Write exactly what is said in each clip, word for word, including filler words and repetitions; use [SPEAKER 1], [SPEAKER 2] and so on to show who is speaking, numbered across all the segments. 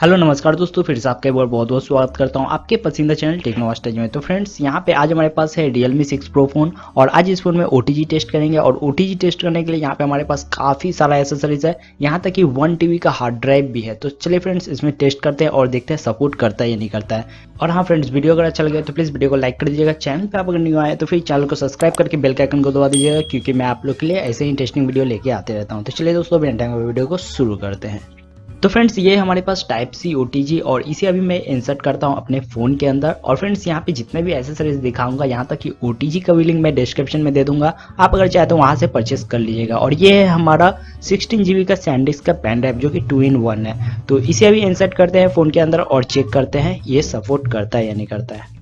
[SPEAKER 1] Hello नमस्कार दोस्तों, फिर से आपका एक बार बहुत बहुत स्वागत करता हूं आपके पसंदीदा चैनल टेक्नोमास्टर में। तो फ्रेंड्स, यहां पे आज हमारे पास है Realme सिक्स Pro फोन और आज इस फोन में O T G टेस्ट करेंगे। और O T G टेस्ट करने के लिए यहां पे हमारे पास काफ़ी सारा एसेसरीज है, यहां तक कि वन टीबी का हार्ड ड्राइव भी है। तो चलिए फ्रेंड्स, इसमें टेस्ट करते हैं और देखते हैं सपोर्ट करता है या नहीं करता है। और हाँ फ्रेंड्स, वीडियो अगर अच्छा लगे तो प्लीज़ वीडियो को लाइक कर दीजिएगा। चैनल पर आप अगर न्यू आए तो फिर चैनल को सब्सक्राइब करके बेल के आइकन को दबा दीजिएगा, क्योंकि मैं आप लोग के लिए ऐसे ही इंटरेस्टिंग वीडियो लेके आते रहता हूँ। तो चलिए दोस्तों, बिना टाइम वीडियो को शुरू करते हैं। तो फ्रेंड्स, ये हमारे पास type C O T G और इसे अभी मैं इंसर्ट करता हूँ अपने फ़ोन के अंदर। और फ्रेंड्स, यहाँ पे जितने भी एसेसरीज दिखाऊंगा, यहाँ तक कि O T G का भी लिंक मैं डिस्क्रिप्शन में दे दूंगा, आप अगर चाहे तो वहाँ से परचेस कर लीजिएगा। और ये है हमारा सिक्सटीन जी बी का सैंडिस्क का पेन ड्राइव, जो कि टू इन वन है। तो इसे अभी इंसर्ट करते हैं फ़ोन के अंदर और चेक करते हैं ये सपोर्ट करता है या नहीं करता है।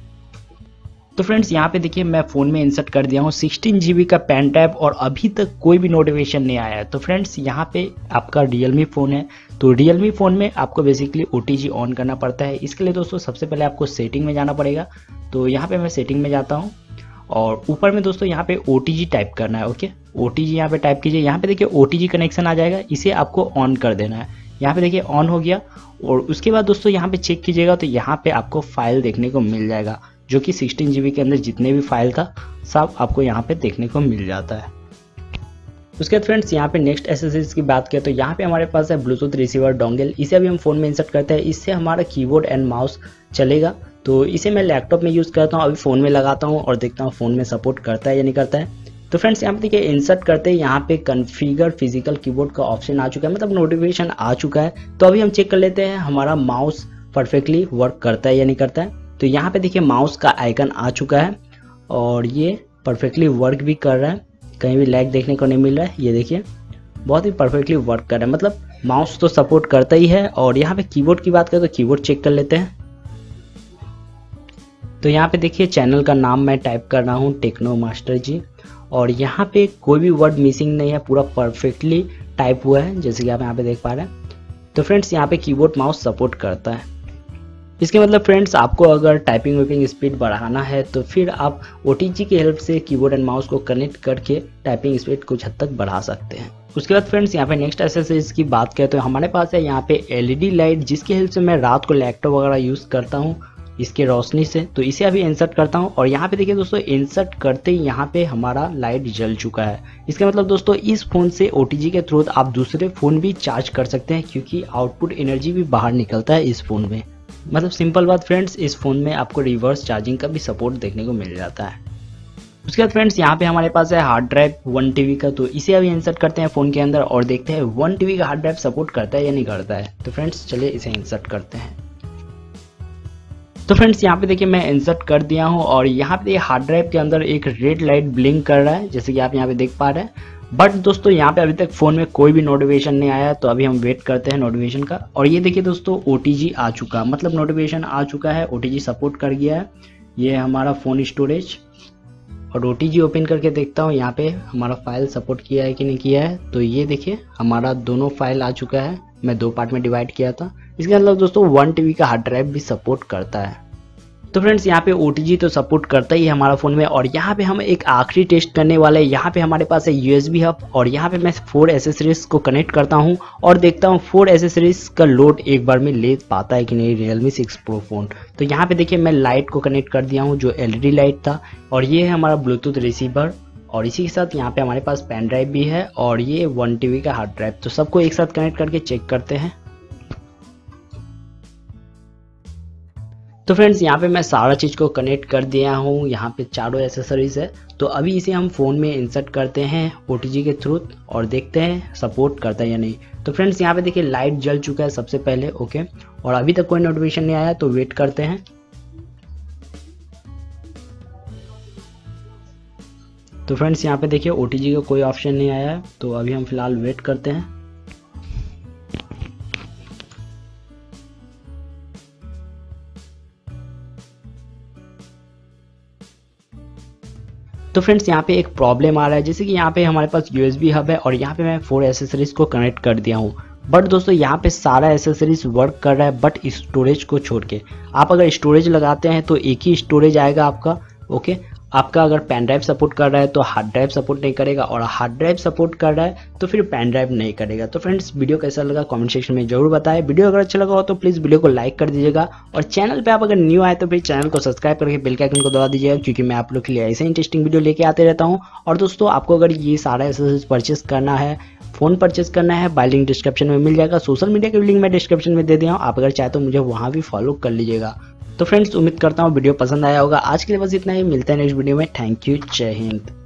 [SPEAKER 1] तो फ्रेंड्स, यहाँ पे देखिए मैं फ़ोन में इंसर्ट कर दिया हूँ सिक्सटीन जी बी का पेन ड्राइव और अभी तक कोई भी नोटिफिकेशन नहीं आया है। तो फ्रेंड्स, यहाँ पे आपका Realme फ़ोन है, तो Realme फ़ोन में आपको basically O T G on करना पड़ता है। इसके लिए दोस्तों सबसे पहले आपको सेटिंग में जाना पड़ेगा। तो यहाँ पे मैं सेटिंग में जाता हूँ और ऊपर में दोस्तों यहाँ पे O T G टाइप करना है। ओके, O T G यहाँ पे टाइप कीजिए। यहाँ पे देखिए O T G कनेक्शन आ जाएगा, इसे आपको ऑन कर देना है। यहाँ पे देखिए ऑन हो गया। और उसके बाद दोस्तों यहाँ पे चेक कीजिएगा तो यहाँ पे आपको फाइल देखने को मिल जाएगा, जो कि सिक्सटीन जी बी के अंदर जितने भी फाइल था सब आपको यहाँ पे देखने को मिल जाता है। उसके बाद फ्रेंड्स, यहाँ पे नेक्स्ट एसेसरीज की बात करें तो यहाँ पे हमारे पास है ब्लूटूथ रिसीवर डोंगल। इसे अभी हम फोन में इंसर्ट करते हैं, इससे हमारा कीबोर्ड एंड माउस चलेगा। तो इसे मैं लैपटॉप में यूज़ करता हूँ, अभी फ़ोन में लगाता हूँ और देखता हूँ फ़ोन में सपोर्ट करता है या नहीं करता है। तो फ्रेंड्स, यहाँ पे देखिए इंसर्ट करते हैं, यहाँ पे कॉन्फ़िगर फिजिकल कीबोर्ड का ऑप्शन आ चुका है, मतलब नोटिफिकेशन आ चुका है। तो अभी हम चेक कर लेते हैं हमारा माउस परफेक्टली वर्क करता है या नहीं करता है। तो यहाँ पे देखिए माउस का आइकन आ चुका है और ये परफेक्टली वर्क भी कर रहा है, कहीं भी लैग देखने को नहीं मिल रहा है। ये देखिए बहुत ही परफेक्टली वर्क कर रहा है, मतलब माउस तो सपोर्ट करता ही है। और यहाँ पे कीबोर्ड की बात करें तो कीबोर्ड चेक कर लेते हैं। तो यहाँ पे देखिए चैनल का नाम मैं टाइप कर रहा हूँ टेक्नोमास्टर जी, और यहाँ पे कोई भी वर्ड मिसिंग नहीं है, पूरा परफेक्टली टाइप हुआ है, जैसे कि आप यहाँ पे देख पा रहे हैं। तो फ्रेंड्स, यहाँ पे कीबोर्ड माउस सपोर्ट करता है। इसके मतलब फ्रेंड्स, आपको अगर टाइपिंग वाइपिंग स्पीड बढ़ाना है तो फिर आप O T G की हेल्प से कीबोर्ड एंड माउस को कनेक्ट करके टाइपिंग स्पीड कुछ हद तक बढ़ा सकते हैं। उसके बाद फ्रेंड्स, यहाँ पे नेक्स्ट एसेसरीज की बात करें तो हमारे पास है यहाँ पे L E D लाइट, जिसकी हेल्प से मैं रात को लैपटॉप वगैरह यूज़ करता हूँ इसके रोशनी से। तो इसे अभी इंसर्ट करता हूँ और यहाँ पे देखिए दोस्तों, इंसर्ट करते ही यहाँ पे हमारा लाइट जल चुका है। इसका मतलब दोस्तों, इस फ़ोन से O T G के थ्रू आप दूसरे फ़ोन भी चार्ज कर सकते हैं, क्योंकि आउटपुट एनर्जी भी बाहर निकलता है इस फ़ोन में। मतलब सिंपल बात फ्रेंड्स, इस फ़ोन में आपको रिवर्स चार्जिंग का भी सपोर्ट देखने को मिल जाता है। उसके बाद फ्रेंड्स, यहाँ पे हमारे पास है हार्ड ड्राइव वन टीबी का। तो इसे अभी इंसर्ट करते हैं फ़ोन के अंदर और देखते हैं वन टीबी का हार्ड ड्राइव सपोर्ट करता है या नहीं करता है। तो फ्रेंड्स, चलिए इसे इंसर्ट करते हैं। तो फ्रेंड्स, यहाँ पे देखिए मैं इंसर्ट कर दिया हूँ और यहाँ पे हार्ड ड्राइव के अंदर एक रेड लाइट ब्लिंक कर रहा है, जैसे कि आप यहाँ पे देख पा रहे हैं। बट दोस्तों, यहाँ पे अभी तक फ़ोन में कोई भी नोटिफिकेशन नहीं आया, तो अभी हम वेट करते हैं नोटिफिकेशन का। और ये देखिए दोस्तों, O T G आ चुका, मतलब नोटिफिकेशन आ चुका है, O T G सपोर्ट कर गया है। ये हमारा फ़ोन स्टोरेज और O T G ओपन करके देखता हूँ यहाँ पे हमारा फाइल सपोर्ट किया है कि नहीं किया है। तो ये देखिए हमारा दोनों फाइल आ चुका है, मैं दो पार्ट में डिवाइड किया था। इसके मतलब दोस्तों, वन टीबी का हार्ड ड्राइव भी सपोर्ट करता है। तो फ्रेंड्स, यहाँ पे O T G तो सपोर्ट करता ही है हमारा फ़ोन में। और यहाँ पे हम एक आखिरी टेस्ट करने वाले हैं। यहाँ पे हमारे पास है U S B हब और यहाँ पे मैं फोर एसेसरीज को कनेक्ट करता हूँ और देखता हूँ फोर एसेसरीज का लोड एक बार में ले पाता है कि नहीं Realme सिक्स Pro फोन। तो यहाँ पे देखिए मैं लाइट को कनेक्ट कर दिया हूँ, जो L E D लाइट था। और ये है हमारा ब्लूटूथ रिसीवर और इसी के साथ यहाँ पे हमारे पास पेन ड्राइव भी है और ये वन टीबी का हार्ड ड्राइव। तो सबको एक साथ कनेक्ट करके चेक करते हैं। तो फ्रेंड्स, यहाँ पे मैं सारा चीज़ को कनेक्ट कर दिया हूँ, यहाँ पे चारों एसेसरीज है। तो अभी इसे हम फ़ोन में इंसर्ट करते हैं O T G के थ्रू और देखते हैं सपोर्ट करता है या नहीं। तो फ्रेंड्स, यहाँ पे देखिए लाइट जल चुका है सबसे पहले, ओके, और अभी तक कोई नोटिफिकेशन नहीं आया, तो वेट करते हैं। तो फ्रेंड्स, यहाँ पे देखिए O T G का कोई ऑप्शन नहीं आया है, तो अभी हम फिलहाल वेट करते हैं। तो फ्रेंड्स, यहाँ पे एक प्रॉब्लम आ रहा है, जैसे कि यहाँ पे हमारे पास U S B हब है और यहाँ पे मैं फोर एसेसरीज को कनेक्ट कर दिया हूँ। बट दोस्तों, यहाँ पे सारा एसेसरीज वर्क कर रहा है, बट स्टोरेज को छोड़ के। आप अगर स्टोरेज लगाते हैं तो एक ही स्टोरेज आएगा आपका, ओके। आपका अगर पेन ड्राइव सपोर्ट कर रहा है तो हार्ड ड्राइव सपोर्ट नहीं करेगा, और हार्ड ड्राइव सपोर्ट कर रहा है तो फिर पेन ड्राइव नहीं करेगा। तो फ्रेंड्स वीडियो कैसा लगा कमेंट सेक्शन में जरूर बताएं। वीडियो अगर अच्छा लगा हो तो प्लीज़ वीडियो को लाइक कर दीजिएगा, और चैनल पे आप अगर न्यू आए तो फिर चैनल को सब्सक्राइब करके बेल के आइकन को दबा दीजिएगा, क्योंकि मैं आप लोग के लिए ऐसे इंटरेस्टिंग वीडियो लेके आते रहता हूँ। और दोस्तों आपको अगर ये सारा एक्सेसरीज परचेस करना है, फ़ोन परचेस करना है, बाय लिंक डिस्क्रिप्शन में मिल जाएगा। सोशल मीडिया के लिंक मैं डिस्क्रिप्शन में दे दिया हूँ, आप अगर चाहे तो मुझे वहाँ भी फॉलो कर लीजिएगा। तो फ्रेंड्स उम्मीद करता हूँ वीडियो पसंद आया होगा। आज के लिए बस इतना ही, मिलते हैं नेक्स्ट वीडियो में। थैंक यू, जय हिंद।